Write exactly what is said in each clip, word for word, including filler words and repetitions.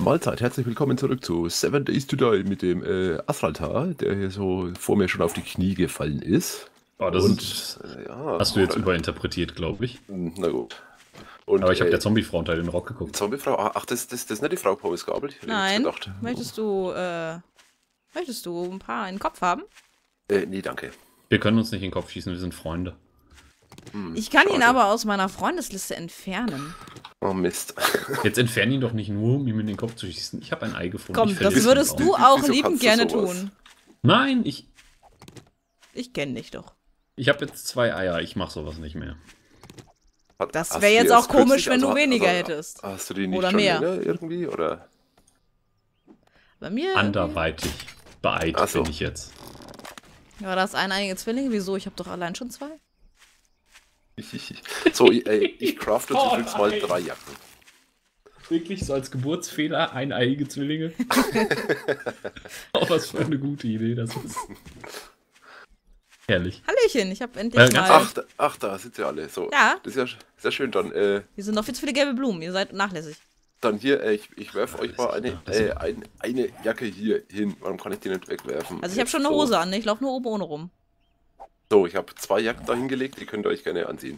Mahlzeit, herzlich willkommen zurück zu Seven Days to Die mit dem äh, Asraltar, der hier so vor mir schon auf die Knie gefallen ist. Oh, das und ist, äh, ja, hast du jetzt oder, überinterpretiert, glaube ich. Na gut. Und, Aber ich habe äh, der Zombiefrau unter den Rock geguckt. Zombiefrau, ach, das, das, das ist nicht die Frau Pommes Gabel? Ich hätte Nein. gedacht. Möchtest du, äh, möchtest du ein paar in den Kopf haben? Äh, nee, danke. Wir können uns nicht in den Kopf schießen, wir sind Freunde. Hm, Ich kann schade. ihn aber aus meiner Freundesliste entfernen. Oh Mist. Jetzt entferne ihn doch nicht nur, um ihm in den Kopf zu schießen. Ich habe ein Ei gefunden. Komm, Ich das verlisse würdest ihn du auch. auch Wieso liebend kannst du gerne sowas? tun. Nein, ich, Ich kenne dich doch. ich habe jetzt zwei Eier. Ich mache sowas nicht mehr. Hat- Das hast wäre du jetzt die auch erst komisch, kürzlich- wenn du also- weniger also, hättest. Hast du die nicht Oder schon mehr. länger irgendwie, oder? Bei mir Anderweitig. Beeilt Ach so. bin ich jetzt. war das eineiige Zwillinge. Wieso? Ich habe doch allein schon zwei. So, ich, äh, ich crafte Oh, übrigens mal nein. drei Jacken. Wirklich so als Geburtsfehler eineiige Zwillinge? Oh, was für eine gute Idee das ist. Herrlich. Hallöchen, ich habe endlich Äh, ganz mal... Ach, da, ach, da sind sie alle. So. Ja. Das ist ja sehr schön. Dann, äh, Hier sind noch viel zu viele gelbe Blumen. Ihr seid nachlässig. dann hier, äh, ich, ich werfe euch mal eine, Ja, das äh, ist- ein, eine Jacke hier hin. Warum kann ich die nicht wegwerfen? Also ich habe Jetzt schon eine so. Hose an. Ne? Ich laufe nur oben ohne rum. So, ich habe zwei Jacken da hingelegt, die könnt ihr euch gerne anziehen.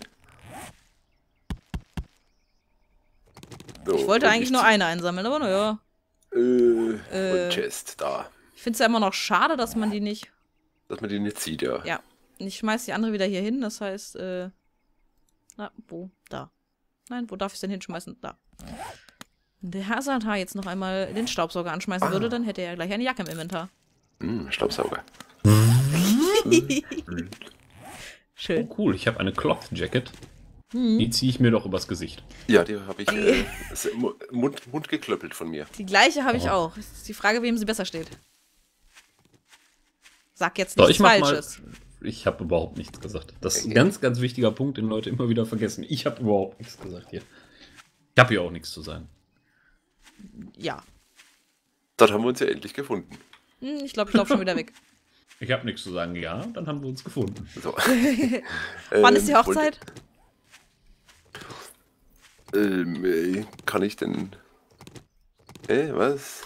So, Ich wollte und eigentlich nur eine einsammeln, aber naja. Äh, Äh. und Chest, da. Ich finde es ja immer noch schade, dass man die nicht... Dass man die nicht sieht, ja. Ja. Ich schmeiß die andere wieder hier hin. Das heißt, äh... Na, wo? Da. Nein, wo darf ich es denn hinschmeißen? Da. Wenn der Herr Asraltar jetzt noch einmal den Staubsauger anschmeißen Ah. würde, dann hätte er gleich eine Jacke im Inventar. Hm, Staubsauger. Schön. Oh, cool, ich habe eine Cloth Jacket. Mhm. Die ziehe ich mir doch übers Gesicht. Ja, die habe ich äh, ist im Mu- Mund, Mund geklöppelt von mir. Die gleiche habe ich Oh. auch. Es ist die Frage, wem sie besser steht. Sag jetzt So, nichts ich mach Falsches. mal. Ich habe überhaupt nichts gesagt. Das ist ein Okay. ganz, ganz wichtiger Punkt, den Leute immer wieder vergessen. Ich habe überhaupt nichts gesagt hier. Ich habe hier auch nichts zu sagen. Ja. Dort haben wir uns ja endlich gefunden. Hm, ich glaube, ich laufe schon wieder weg. Ich habe nichts zu sagen. Ja, dann haben wir uns gefunden. So. Wann ist die Ähm, Hochzeit? Und, ähm, äh, kann ich denn... Hä, was?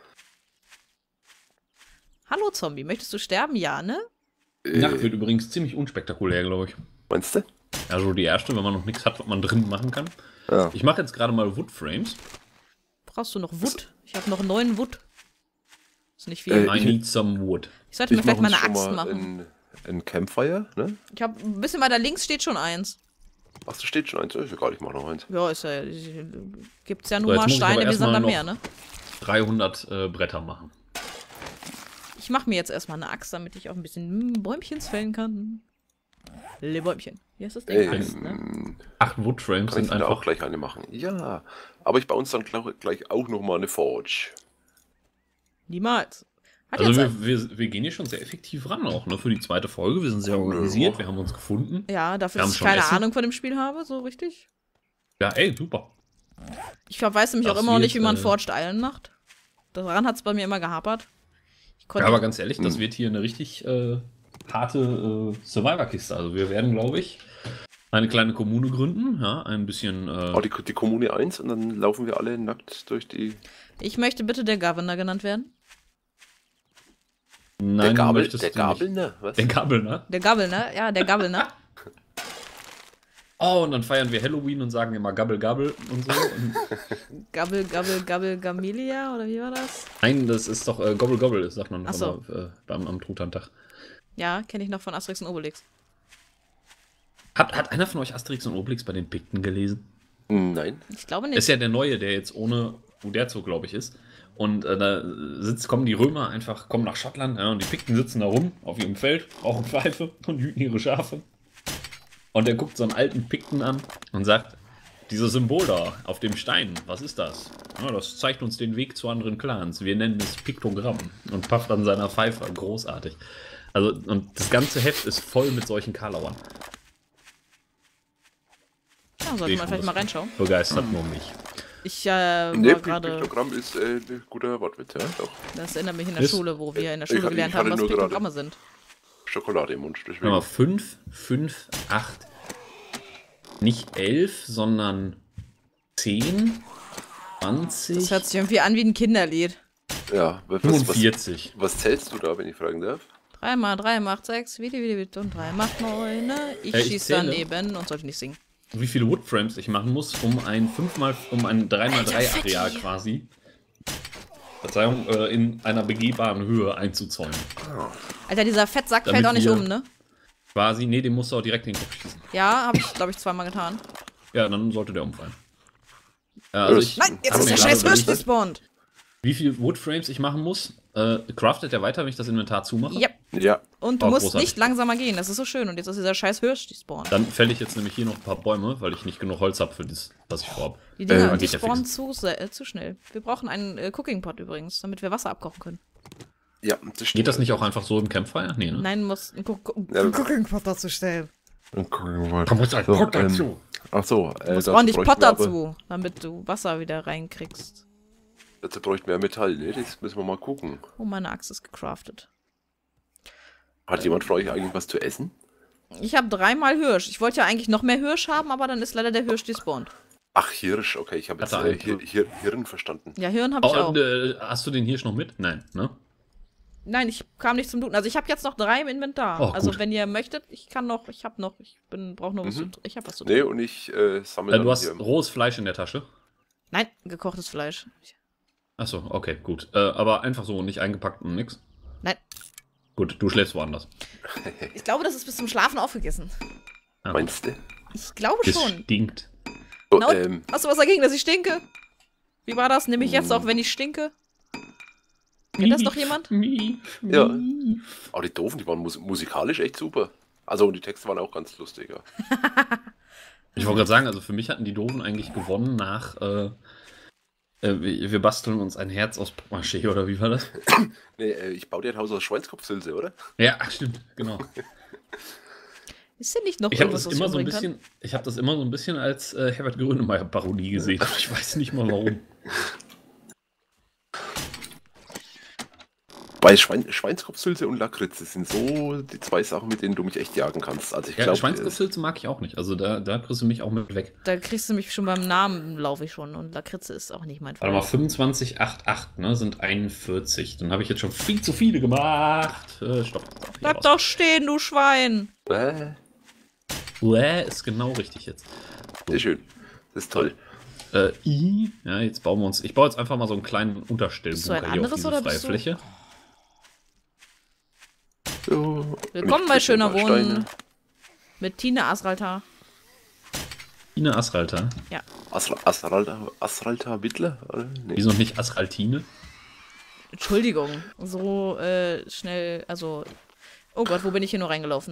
Hallo Zombie, möchtest du sterben? Ja, ne? Die Äh, Nacht wird übrigens ziemlich unspektakulär, glaube ich. meinst du? Also die erste, wenn man noch nichts hat, was man drin machen kann. Ja. Ich mache jetzt gerade mal Woodframes. Brauchst du noch Wood? Ich habe noch neun Wood. Ist nicht viel. Äh, I ich- need some wood. ich sollte mir Ich vielleicht mache mal uns eine schon Axt mal machen. ein, ein Campfire, ne? Ich habe ein bisschen weiter links steht schon eins. Ach, da steht schon eins. Ist egal, ich mach noch eins. Ja, ist ja. Gibt's ja nur So, jetzt mal muss ich aber Steine wie Sand erstmal am noch- Meer, ne? dreihundert äh, Bretter machen. Ich mache mir jetzt erstmal eine Axt, damit ich auch ein bisschen hm, Bäumchens fällen kann. Le Bäumchen. Wie heißt das Ding? Axt, ne? Ähm, Acht Woodframes kann ich sind mir auch einfach. gleich eine machen. Ja, aber ich baue uns dann gleich, gleich auch noch mal eine Forge. Niemals. Hat Also jetzt wir, wir, wir gehen hier schon sehr effektiv ran auch, ne? Für die zweite Folge. Wir sind sehr organisiert, wir haben uns gefunden. Ja, dafür, Wir haben dass ich schon keine Essen. Ahnung von dem Spiel habe, so richtig. Ja, ey, super. Ich weiß nämlich Das auch immer noch nicht, wird, wie man äh, Forged Island macht. Daran hat es bei mir immer gehapert. Ich Ja, konnte aber ganz ehrlich, das Hm. wird hier eine richtig äh, harte äh, Survivor-Kiste. Also wir werden, glaube ich, eine kleine Kommune gründen, ja, ein bisschen. Äh, Oh, die, die Kommune eins und dann laufen wir alle nackt durch die... ich möchte bitte der Governor genannt werden. nein, der Gabel, möchtest der du nicht. Gabel, ne? Was? Der Gabel, ne? Der Governor, ja, der Governor. Oh, und dann feiern wir Halloween und sagen immer Gabbel, Gabbel und so. Und Gabbel, Gabbel, Gabbel, Gamelia, oder wie war das? nein, das ist doch äh, Gobble, Gobble, sagt man Ach so. aber, äh, beim, am Truthahntag. Ja, kenne ich noch von Asterix und Obelix. Hat, hat einer von euch Asterix und Obelix bei den Pikten gelesen? Nein. Ich glaube Ist nicht. ja der neue, der jetzt ohne Uderzo, glaube ich, ist. Und äh, da sitzt, kommen die Römer einfach, kommen nach Schottland, ja, und die Pikten sitzen da rum auf ihrem Feld, rauchen Pfeife und hüten ihre Schafe. Und er guckt so einen alten Pikten an und sagt, dieses Symbol da auf dem Stein, was ist das? Ja, das zeigt uns den Weg zu anderen Clans. Wir nennen es Piktogramm. Und pafft an seiner Pfeife. Großartig. Also, und das ganze Heft ist voll mit solchen Karlauern. Ja, sollte man vielleicht mal reinschauen. Begeistert nur mich. Ich äh, Ne, war gerade. Piktogramm ist äh, ein guter Wortwitz, ja, doch. Das erinnert mich in der Ist- Schule, wo wir in der Ich Schule hatte- gelernt ich haben, hatte was nur gerade- Piktogramme sind. Schokolade im Mund, deswegen. Hör mal, fünf, fünf, acht. Nicht elf, sondern zehn. zwanzig. Das hört sich irgendwie an wie ein Kinderlied. Ja, was, was, fünfundvierzig. was zählst du da, wenn ich fragen darf? drei mal drei macht sechs, wie die, wie die, und drei macht neun. Ne? Ich Äh, ich schieß zähle. daneben und sollte nicht singen. Wie viele Woodframes ich machen muss, um ein fünf mal, um ein drei mal drei Areal quasi, Verzeihung, äh, in einer begehbaren Höhe einzuzäunen. Alter, dieser Fettsack Damit fällt auch nicht wir- um, ne? Quasi, nee, den musst du auch direkt in den Kopf schießen. Ja, habe ich, glaube ich, zweimal getan. Ja, dann sollte der umfallen. Äh, also ich Nein, jetzt hab ist mir der gerade scheiß Hirsch überlegt, gespawnt. wie viel Woodframes ich machen muss. Äh, craftet der weiter, wenn ich das Inventar zumache? Yep. Ja, Und du Oh, musst großartig. nicht langsamer gehen, das ist so schön. Und jetzt ist dieser scheiß Hirsch gespawnt. Dann fälle ich jetzt nämlich hier noch ein paar Bäume, weil ich nicht genug Holz habe für das, was ich vorhabe. Die Dinger, Äh, die geht ja spawnen fix. zu, se- äh, zu schnell. Wir brauchen einen äh, Cooking Pot übrigens, damit wir Wasser abkochen können. ja, das stimmt. Geht das nicht auch einfach so im Campfire? Nee, ne? Nein, muss einen Co Co Ja, Cooking Pot dazu stellen. Dann gucken wir mal. Da muss ein So, Pot ähm, dazu. Ach so, Du äh, musst dazu ordentlich bräuchten Pot wir aber- dazu, damit du Wasser wieder reinkriegst. Dazu bräuchten wir Metall, ne? Das müssen wir mal gucken. Oh, meine Axt ist gecraftet. Hat jemand von euch eigentlich was zu essen? Ich habe dreimal Hirsch. Ich wollte ja eigentlich noch mehr Hirsch haben, aber dann ist leider der Hirsch gespawnt. Ach, Hirsch, okay, ich habe jetzt Hat er äh, einen- Hir Hir Hirn verstanden. Ja, Hirn habe ich Oh, auch. und, äh, hast du den Hirsch noch mit? Nein, ne? Nein, ich kam nicht zum Looten. Also ich habe jetzt noch drei im Inventar. Oh, also gut. wenn ihr möchtet, ich kann noch, ich habe noch, ich bin, brauche nur was Mhm. zu, ich habe was zu tun. Nee, und ich äh, sammle Äh, dann du hast hier. rohes Fleisch in der Tasche. Nein, gekochtes Fleisch. Achso, okay, gut. Äh, aber einfach so, nicht eingepackt und nix. Nein, Gut, du schläfst woanders. ich glaube, das ist bis zum Schlafen aufgegessen. Ah, Meinst du? Ich glaube das schon. stinkt. So, Na und? ähm, Hast du was dagegen, dass ich stinke? Wie war das? Nehme ich jetzt auch, wenn ich stinke? Kennt das doch jemand? Mief, Ja. mief. aber die Doofen, die waren mus musikalisch echt super. Also, und die Texte waren auch ganz lustig, ja. Ich wollte gerade sagen, also für mich hatten die Doofen eigentlich gewonnen nach, äh, äh, wir wir basteln uns ein Herz aus Pappmaché, oder wie war das? Nee, äh, ich baue dir ein Haus aus Schweinskopfsülze, oder? Ja, stimmt, genau. Ist denn nicht noch Ich habe irgendwas, das was ich immer so ein umbringen kann? bisschen, ich habe das immer so ein bisschen als äh, Herbert Grönemeyer-Parodie gesehen. Ich weiß nicht mal warum. Bei Schwein Schweinskopfsülze und Lakritze sind so die zwei Sachen, mit denen du mich echt jagen kannst. Also ich Ja, glaube, Schweinskopfsülze mag ich auch nicht. Also da, da kriegst du mich auch mit weg. Da kriegst du mich schon beim Namen, laufe ich schon. Und Lakritze ist auch nicht mein Warte mal, Fall. fünfundzwanzig, acht, acht, ne, sind einundvierzig. Dann habe ich jetzt schon viel zu viele gemacht. Äh, stopp. Hier Bleib raus. doch stehen, du Schwein! äh, Uäh, ist genau richtig jetzt. sehr schön. Das ist toll. Äh, I, ja, jetzt bauen wir uns. Ich baue jetzt einfach mal so einen kleinen Bist du Unterstellbunker ein hier auf anderes diese oder freie bist du- Fläche. So, Willkommen und bei ich Schöner krieg ein paar Wohnen. Steine. Mit Tine Asraltar. Ine Asralter. Asra Asralta, Asralta Wittler? Oder? Nee. Wieso nicht Asraltine? Entschuldigung. So äh, schnell, also. Oh Gott, wo bin ich hier nur reingelaufen?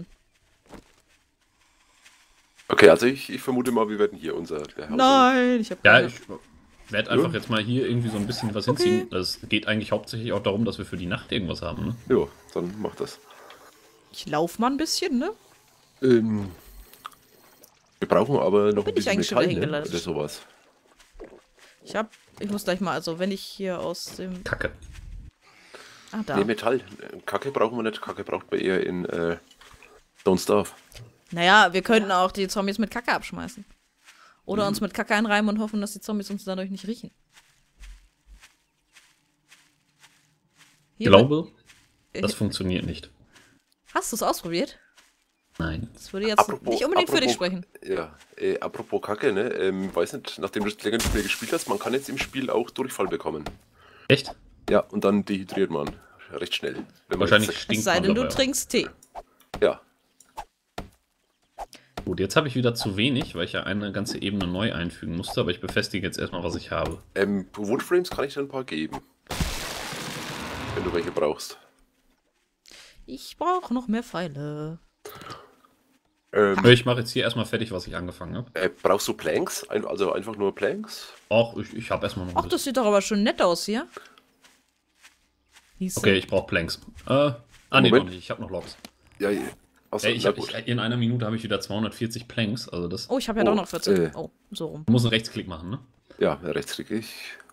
Okay, also ich, ich vermute mal, wir werden hier unser der Haus- Nein, ich habe Ja, keine. ich werde einfach jetzt mal hier irgendwie so ein bisschen was Okay. hinziehen. Es geht eigentlich hauptsächlich auch darum, dass wir für die Nacht irgendwas haben, ne? Jo, dann mach das. Ich lauf mal ein bisschen, ne? Ähm, wir brauchen aber noch Bin ein ich bisschen eigentlich schon Metall, wieder ne? hingelandet? Oder sowas. Ich hab. Ich muss gleich mal, also wenn ich hier aus dem. Kacke. Ah, da. Nee, Metall. Kacke brauchen wir nicht. Kacke braucht man eher in äh, Don't Starve. Naja, wir könnten auch die Zombies mit Kacke abschmeißen. Oder Mhm. uns mit Kacke einreiben und hoffen, dass die Zombies uns dadurch nicht riechen. Ich Hier glaube, wird- das funktioniert nicht. Hast du es ausprobiert? Nein. Das würde jetzt Apropos- nicht unbedingt für dich apropos- sprechen. Ja, äh, apropos Kacke, ne? Ähm, weiß nicht, nachdem du das länger nicht mehr gespielt hast, man kann jetzt im Spiel auch Durchfall bekommen. Echt? Ja, und dann dehydriert man recht schnell. Wenn man Wahrscheinlich jetzt- stinkt Es sei man denn, du dabei auch. trinkst Tee. Ja, Gut, jetzt habe ich wieder zu wenig, weil ich ja eine ganze Ebene neu einfügen musste, aber ich befestige jetzt erstmal, was ich habe. ähm, Woodframes kann ich dir ein paar geben. Wenn du welche brauchst. Ich brauche noch mehr Pfeile. Ähm, Ich mache jetzt hier erstmal fertig, was ich angefangen habe. äh, brauchst du Planks? Ein, also einfach nur Planks? Auch ich, ich habe erstmal noch ein Ach, das bisschen. sieht doch aber schon nett aus hier. Siehste? Okay, ich brauche Planks. Äh, ah, nee, Moment. noch nicht. Ich habe noch Logs. Ja, ja. Achso, Ey, ich na hab, gut. ich, in einer Minute habe ich wieder zweihundertvierzig Planks. Also das Oh, ich habe ja Oh, doch noch vierzehn. äh. Oh, so rum. muss einen Rechtsklick machen, ne? Ja, rechtsklickig.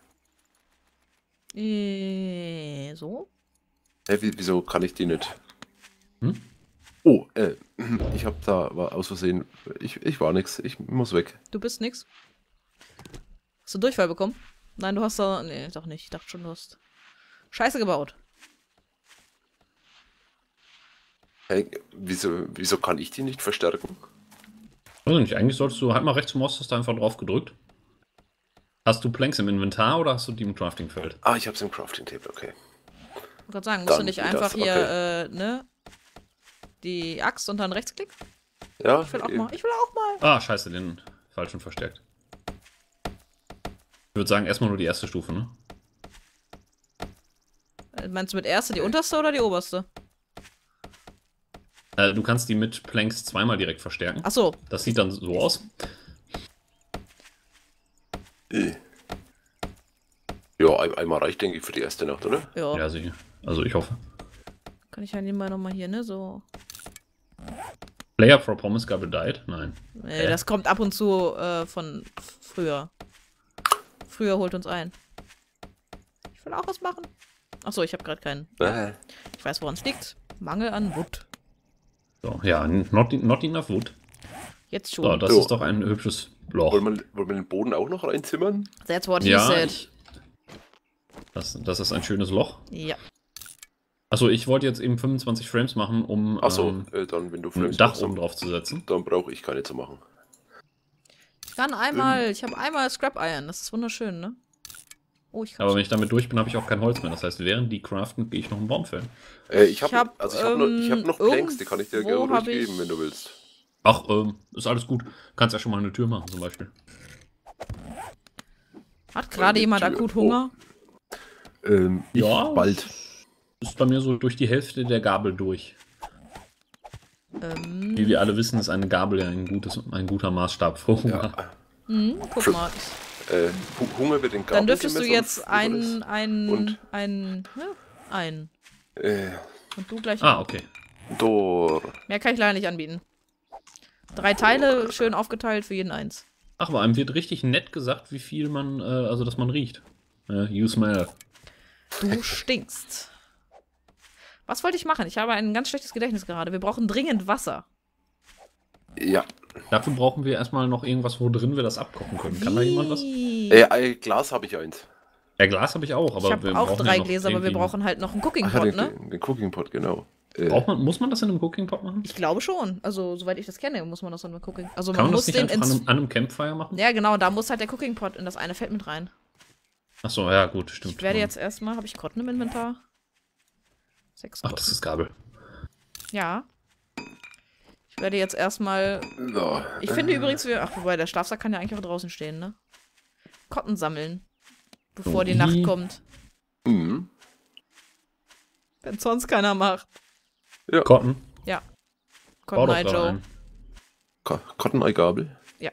Äh, so. Hä, wie, wieso kann ich die nicht? Hm? Oh, äh, ich hab da war aus Versehen. Ich, ich war nix. Ich muss weg. Du bist nix. Hast du Durchfall bekommen? Nein, du hast da. Nee, doch nicht. Ich dachte schon, du hast Scheiße gebaut. Hey, wieso, wieso kann ich die nicht verstärken? Weiß nicht, eigentlich solltest du halt mal rechts Maustaste einfach drauf gedrückt. Hast du Planks im Inventar oder hast du die im Crafting-Feld? Ah, ich hab's im Crafting-Table, okay. Ich wollte gerade sagen, musst Dann du nicht geht einfach das, hier, okay. äh, ne? Die Axt und dann Rechtsklick? Ja, Ich will auch eben. mal. Ich will auch mal. Ah, scheiße, den falschen verstärkt. Ich würde sagen, erstmal nur die erste Stufe, ne? Äh, Meinst du mit erste die unterste oder die oberste? Äh, du kannst die mit Planks zweimal direkt verstärken. Ach so. Das sieht dann so aus. Äh. Ja, ein, einmal reicht, denke ich, für die erste Nacht, oder? Ja. Ja, sicher. Also ich hoffe. Kann ich ja nebenbei nochmal hier, ne? So. Player for Promise Gabble died? Nein. Nee, Äh? das kommt ab und zu äh, von f- früher. Früher holt uns ein. Ich will auch was machen. Achso, ich habe gerade keinen. Äh. Ich weiß, woran es liegt. Mangel an Wood. So, ja, not, not enough wood. Jetzt So, schon. das So. ist doch ein hübsches Loch. Wollen wir, wollen wir den Boden auch noch reinzimmern? That's what he Ja, said. ich, das, das ist ein schönes Loch. Ja. Achso, ich wollte jetzt eben fünfundzwanzig Frames machen, um Achso, ähm, äh, dann, wenn du ein Frames Dach machst, oben dann, drauf zu setzen. dann brauche ich keine zu machen. Ich kann einmal, ich habe einmal Scrap Iron. Das ist wunderschön, ne? Oh, ich kann Aber wenn ich damit durch bin, habe ich auch kein Holz mehr. Das heißt, während die craften, gehe ich noch einen Baum fällen. Äh, ich habe Ich hab, also ich hab noch, ich hab ähm, noch Planks, die kann ich dir irgendwo gerne hab durchgeben, ich- wenn du willst. Ach, ähm, ist alles gut. Kannst ja schon mal eine Tür machen, zum Beispiel. Hat gerade die jemand Tür. akut Hunger? Ähm, ich Ja. bald. Ist bei mir so durch die Hälfte der Gabel durch. Ähm, Wie wir alle wissen, ist eine Gabel ja ein, gutes, ein guter Maßstab für Hunger. Ja, hm, guck Für- mal. äh, Hu- Hunger wird in Gabel Dann dürftest du gemessen jetzt und einen, einen, Und? einen, ne? einen. Äh, Und du gleich. Ah, okay. Dor. Mehr kann ich leider nicht anbieten. Drei Teile, schön aufgeteilt für jeden eins. Ach, aber einem wird richtig nett gesagt, wie viel man, äh, also dass man riecht. Äh, you smell. Du stinkst. Was wollte ich machen? Ich habe ein ganz schlechtes Gedächtnis gerade. Wir brauchen dringend Wasser. Ja. Dafür brauchen wir erstmal noch irgendwas, wo drin wir das abkochen können. Kann da jemand was? Wie? Äh, ein Glas habe ich eins. Ja, Glas habe ich auch, aber ich wir habe auch brauchen drei ja noch Gläser, aber wir irgendwie- brauchen halt noch einen Cooking Ach ja, Pot, den, ne? den, den Cooking Pot, genau. Äh, Braucht man, muss man das in einem Cooking Pot machen? Ich glaube schon. Also, soweit ich das kenne, muss man das in einem Cooking. Also, Kann man man muss das nicht den einfach an ins. einem, an einem Campfire machen? Ja, genau, da muss halt der Cooking Pot in das eine Feld mit rein. Achso, ja, gut, stimmt. Ich werde jetzt erstmal. Habe ich Krotten im Inventar? Sechs Ach, Krotten. das ist Gabel. Ja. Ich werde jetzt erstmal. so, Ich finde übrigens, wir. Ach, wobei, der Schlafsack kann ja eigentlich auch draußen stehen, ne? Kotten sammeln. Bevor die Ui. Nacht kommt. Mhm. Wenn sonst keiner macht. Cotton. Ja. Bau Cotton doch Eye da Joe. rein. Ko- Cotton Eye Gabel. Ja.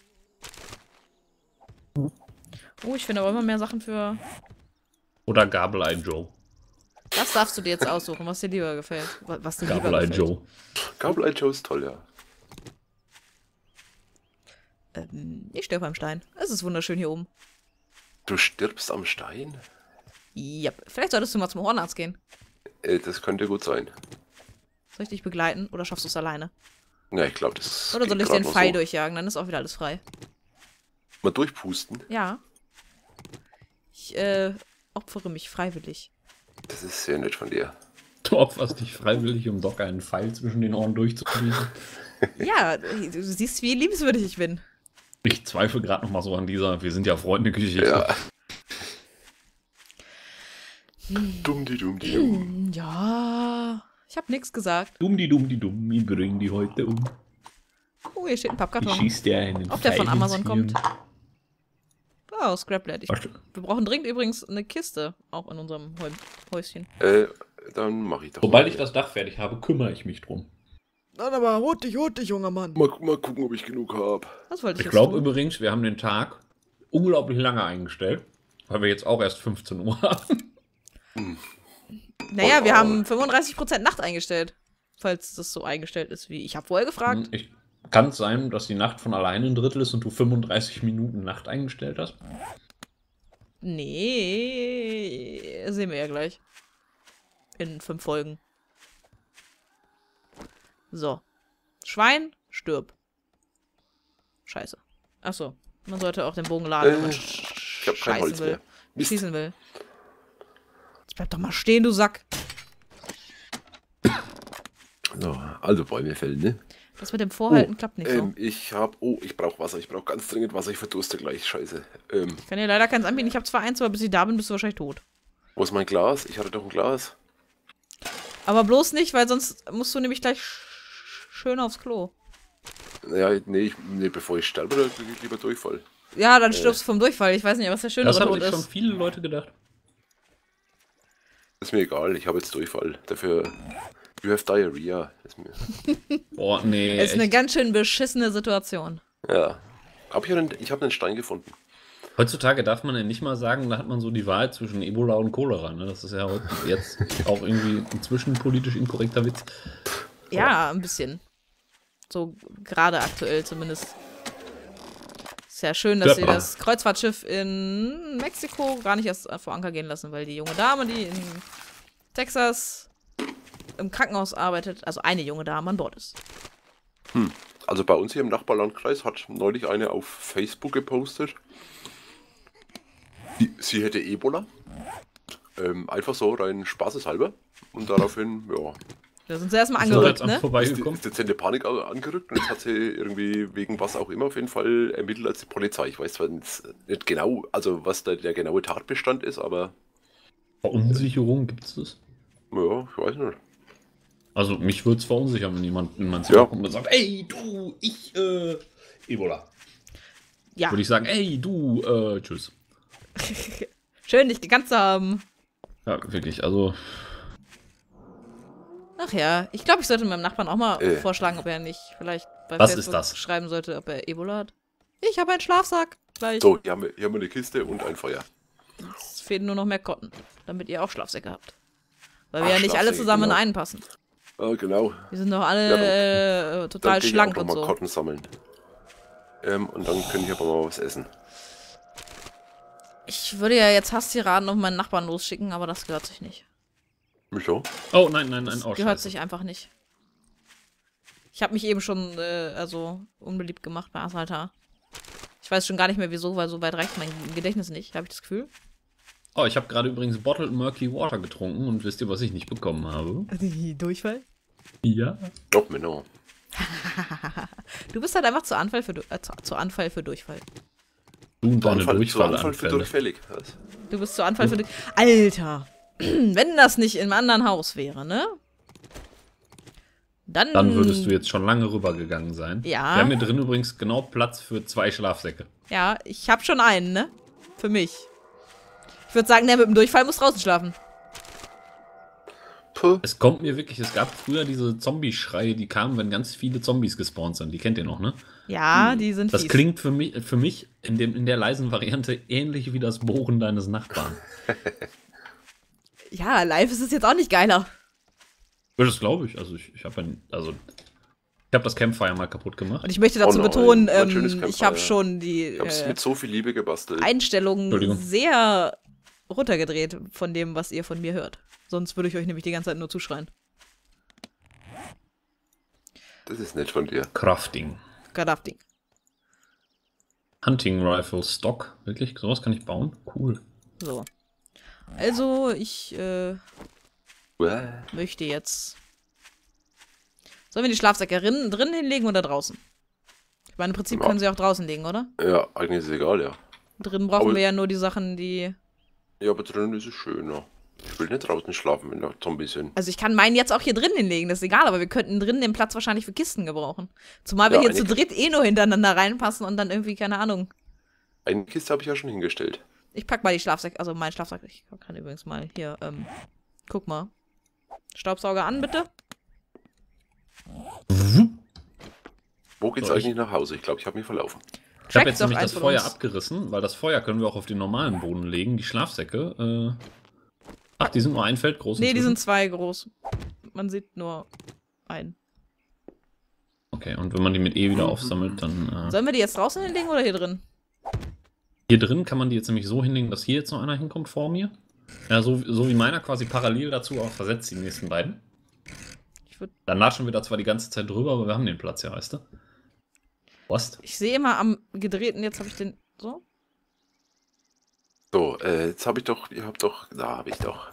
Oh, ich finde aber immer mehr Sachen für. Oder Gabel Eye Joe. Das darfst du dir jetzt aussuchen, was dir lieber gefällt. Wa- Was dir Gabel lieber Eye gefällt. Joe. Gabel Eye Joe ist toll, ja. Ähm, ich sterbe am Stein. Es ist wunderschön hier oben. Du stirbst am Stein? Ja. Vielleicht solltest du mal zum Ohrenarzt gehen. Äh, das könnte gut sein. Soll ich dich begleiten oder schaffst du es alleine? Ja, ich glaube, das Oder geht soll ich grad den noch Pfeil so. durchjagen? Dann ist auch wieder alles frei. Mal durchpusten. Ja. Ich, äh, opfere mich freiwillig. Das ist sehr nett von dir. Du opferst dich freiwillig, um Doc einen Pfeil zwischen den Ohren durchzuschießen. Ja, du siehst, wie liebenswürdig ich bin. Ich zweifle gerade noch mal so an dieser, wir sind ja Freunde-Geschichte. Ja. Dumm die dumm die dumm. Hm, ja. Ich habe nichts gesagt. Dumm die dumm die dumm, ich bring die heute um. Oh, hier steht ein Ich Pappkarton. schieß dir einen Ob der von Pfeil Amazon ins kommt. Hirn. Oh, Scraplet. Ich, Ach, wir brauchen dringend übrigens eine Kiste. Auch in unserem Häu- Häuschen. Äh, dann mache ich doch Sobald mal. ich das Dach fertig habe, kümmere ich mich drum. Dann aber hut dich, hut dich, junger Mann. Mal, mal gucken, ob ich genug habe. Was wollte ich Ich jetzt glaube tun? übrigens, wir haben den Tag unglaublich lange eingestellt, weil wir jetzt auch erst fünfzehn Uhr haben. Naja, wir Oh, oh. haben fünfunddreißig Prozent Nacht eingestellt. Falls das so eingestellt ist wie. Ich habe vorher gefragt. Ich, kann es sein, dass die Nacht von alleine ein Drittel ist und du fünfunddreißig Minuten Nacht eingestellt hast? Nee. Sehen wir ja gleich. In fünf Folgen. So. Schwein, stirb. Scheiße. Achso. Man sollte auch den Bogen laden. wenn Äh, man ich hab kein Holz will. mehr. Mist. Schießen will. Jetzt bleib doch mal stehen, du Sack. So, also Bäume fällen, ne? Das mit dem Vorhalten Oh, klappt nicht Ähm, so. ich hab, oh, ich brauche Wasser. Ich brauche ganz dringend Wasser. Ich verdurste gleich. Scheiße. Ähm, Ich kann dir leider keins anbieten. Ich habe zwar eins, aber bis ich da bin, bist du wahrscheinlich tot. wo ist mein Glas? Ich hatte doch ein Glas. Aber bloß nicht, weil sonst musst du nämlich gleich sch schön aufs Klo. Ja, nee, ich, nee bevor ich sterbe, da kriege ich lieber Durchfall. Ja, dann stirbst du vom Durchfall. Ich weiß nicht, was der schönere Das haben Tod sich schon ist. viele Leute gedacht. Ist mir egal, ich habe jetzt Durchfall. Dafür, you have diarrhea. Ist mir, Boah, nee. Ist eine echt. ganz schön beschissene Situation. ja. Aber ich habe einen, ich hab einen Stein gefunden. Heutzutage darf man ja nicht mal sagen, da hat man so die Wahl zwischen Ebola und Cholera. Ne? Das ist ja heute jetzt auch irgendwie inzwischen politisch inkorrekter Witz. Ja, ein bisschen. So gerade aktuell zumindest. Ist ja schön, dass sie Ja. das Kreuzfahrtschiff in Mexiko gar nicht erst vor Anker gehen lassen, weil die junge Dame, die in Texas im Krankenhaus arbeitet, also eine junge Dame an Bord ist. Also bei uns hier im Nachbarlandkreis hat neulich eine auf Facebook gepostet, die, sie hätte Ebola. Ähm, einfach so rein spaßeshalber. Und daraufhin, ja, Da sind sie erstmal Ist doch angerückt, jetzt an ne? ist, die, vorbeigekommen. ist dezente Panik a- angerückt und jetzt hat sie irgendwie wegen was auch immer auf jeden Fall ermittelt als die Polizei. Ich weiß zwar nicht genau, also was da der genaue Tatbestand ist, aber Verunsicherung gibt es das? ja, ich weiß nicht. Also mich würde es verunsichern, wenn jemand in mein Zimmer Ja. kommt und sagt, ey du, ich, äh, Ebola. Ja. Würde ich sagen, ey du, äh, tschüss. Schön, dich gekannt zu haben. Ja, wirklich, also, Ach ja, ich glaube, ich sollte meinem Nachbarn auch mal Äh. vorschlagen, ob er nicht vielleicht bei Was Facebook ist das? schreiben sollte, ob er Ebola hat. Ich habe einen Schlafsack. Gleich. So, hier haben, wir, hier haben wir eine Kiste und ein Feuer. Es fehlen nur noch mehr Kotten, damit ihr auch Schlafsäcke habt. Weil wir Ach, ja nicht alle Schlafsäcke, zusammen genau. in einen passen. Ah, genau. Wir sind doch alle Ja, dann- äh, Dann total gehe ich schlank auch und noch mal so. Kotten sammeln. Ähm, und dann kann ich aber mal was essen. Ich würde ja jetzt Hasstiraden auf meinen Nachbarn losschicken, aber das gehört sich nicht. Micho? oh nein, nein, nein, Das oh, gehört scheiße. sich einfach nicht. Ich habe mich eben schon, äh, also, unbeliebt gemacht bei Asalta. Ich weiß schon gar nicht mehr wieso, weil so weit reicht mein Gedächtnis nicht, habe ich das Gefühl. Oh, ich habe gerade übrigens Bottled Murky Water getrunken und wisst ihr, was ich nicht bekommen habe? Durchfall? Ja. Doch, Menno. Du bist halt einfach zu Anfall für, Du- äh, zu, zu Anfall für Durchfall. Du und deine Anfall, zu Anfall für Durchfallanfälle. durchfällig. Was? Du bist zu Anfall für Durch... Alter! Wenn das nicht im anderen Haus wäre, ne? Dann... Dann würdest du jetzt schon lange rübergegangen sein. Ja. Wir haben hier drin übrigens genau Platz für zwei Schlafsäcke. Ja, ich habe schon einen, ne? Für mich. Ich würde sagen, der mit dem Durchfall muss draußen schlafen. Puh. Es kommt mir wirklich, es gab früher diese Zombie-Schreie, die kamen, wenn ganz viele Zombies gespawnt sind. Die kennt ihr noch, ne? Ja, die sind Das fies. klingt für mich, für mich in, dem, in der leisen Variante ähnlich wie das Bohren deines Nachbarn. Ja, live ist es jetzt auch nicht geiler. Ja, das glaube ich. Also ich, ich habe ein, also ich habe das Campfire mal kaputt gemacht. Und ich möchte dazu Oh nein, betonen, mein ähm, schönes ich Campfire. habe schon die Ich hab's äh, mit so viel Liebe gebastelt. Einstellungen Entschuldigung. sehr runtergedreht von dem, was ihr von mir hört. Sonst würde ich euch nämlich die ganze Zeit nur zuschreien. Das ist nett von dir. Crafting. Gadafting. Hunting Rifle Stock. Wirklich? Sowas kann ich bauen? Cool. So. Also, ich äh, Uäh. möchte jetzt... Sollen wir die Schlafsäcke drin, drin hinlegen oder draußen? Ich meine, im Prinzip Ja. können sie auch draußen liegen, oder? Ja, eigentlich ist es egal, ja. Drin brauchen Aber- wir ja nur die Sachen, die... Ja, aber drinnen ist es schöner. Ich will nicht draußen schlafen, wenn da Zombies sind. Also ich kann meinen jetzt auch hier drin hinlegen, das ist egal, aber wir könnten drinnen den Platz wahrscheinlich für Kisten gebrauchen. Zumal wir Ja, hier eine zu Ki- dritt eh nur hintereinander reinpassen und dann irgendwie, keine Ahnung. Eine Kiste habe ich ja schon hingestellt. Ich pack mal die Schlafsäcke, also mein Schlafsack, ich kann übrigens mal hier, ähm, guck mal. Staubsauger an, bitte. Wo geht's So, ich- eigentlich nach Hause? Ich glaube, ich habe mich verlaufen. Ich habe Trackt jetzt doch nämlich eins das von Feuer uns. abgerissen, weil das Feuer können wir auch auf den normalen Boden legen. Die Schlafsäcke. Äh Ach, die sind nur ein Feld groß. Nee, die inzwischen? sind zwei groß. Man sieht nur einen. Okay, und wenn man die mit E wieder aufsammelt, dann. Äh Sollen wir die jetzt draußen hinlegen oder hier drin? Hier drin kann man die jetzt nämlich so hinlegen, dass hier jetzt noch einer hinkommt vor mir. Ja, so, so wie meiner quasi parallel dazu, auch versetzt die nächsten beiden. Ich würd, Dann latschen wir da zwar die ganze Zeit drüber, aber wir haben den Platz ja, weißt du? Was? ich sehe immer am gedrehten, jetzt habe ich den, so. So, äh, jetzt habe ich doch, ihr habt doch, da habe ich doch.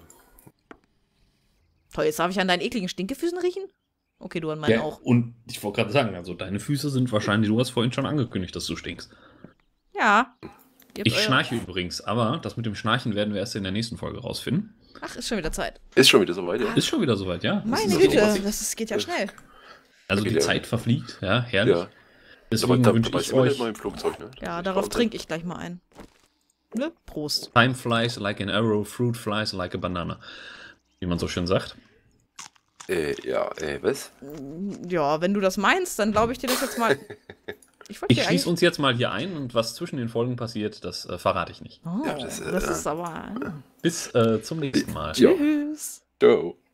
Toll, jetzt darf ich an deinen ekligen Stinkefüßen riechen? Okay, du an meinen Ja, auch. und ich wollte gerade sagen, also deine Füße sind wahrscheinlich, du hast vorhin schon angekündigt, dass du stinkst. Ja. Ihr habt Ich euer- schnarche übrigens, aber das mit dem Schnarchen werden wir erst in der nächsten Folge rausfinden. Ach, ist schon wieder Zeit. Ist schon wieder soweit, ja? Ist schon wieder soweit, ja. Meine ist so, Güte, was ich- das ist, geht ja schnell. Also Okay, die ja. Zeit verfliegt, ja, herrlich. Ja. Aber Deswegen da, wünsche dabei ich sind wir nicht euch, mal im Flugzeug, ne? Ja, Das darauf ist trinke ich gleich mal ein. Ne? Prost. Time flies like an arrow, fruit flies like a banana. Wie man so schön sagt. Äh, ja, äh, was? Ja, wenn du das meinst, dann glaube ich dir das jetzt mal. Ich wollte Ich dir schließe eigentlich. uns jetzt mal hier ein und was zwischen den Folgen passiert, das äh, verrate ich nicht. Oh, Ja, das, das, äh, ist aber. Bis äh, zum nächsten Mal. Ja. Tschüss. Ciao.